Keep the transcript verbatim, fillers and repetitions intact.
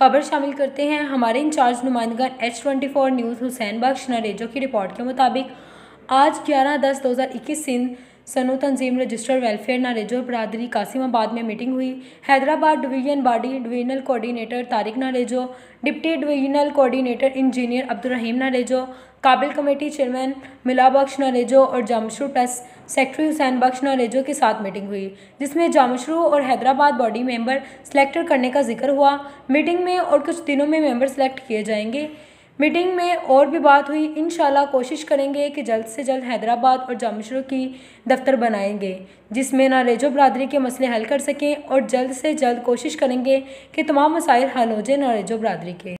खबर शामिल करते हैं। हमारे इंचार्ज नुमाइंदगा H twenty four news Hussain Bakhsh Narejo की रिपोर्ट के मुताबिक आज ग्यारह दस दो हज़ार इक्कीस सिंध सनो तंजीम रजिस्टर वेलफेयर नारेजो बरादरी कासिमाबाद में मीटिंग हुई। Hyderabad division body divisional coordinator Tariq Narejo, deputy divisional coordinator engineer Abdurrahim Narejo, काबिल कमेटी चेयरमैन मिला बख्श नारेजो और जामशरू ट्रस्ट सेक्रेटरी हुसैन बख्श नारेजो के साथ मीटिंग हुई, जिसमें जामशरू और हैदराबाद बॉडी मेंबर सेलेक्ट करने का जिक्र हुआ। मीटिंग में और कुछ दिनों में मेंबर सेलेक्ट किए जाएंगे। मीटिंग में और भी बात हुई। इंशाल्लाह कोशिश करेंगे कि जल्द से जल्द हैदराबाद और जामशरू की दफ्तर बनाएंगे, जिसमें नारेजो बरादरी के मसले हल कर सकें और जल्द से जल्द कोशिश करेंगे कि तमाम मसाइल हल हो जाए नारेजो बरादरी के।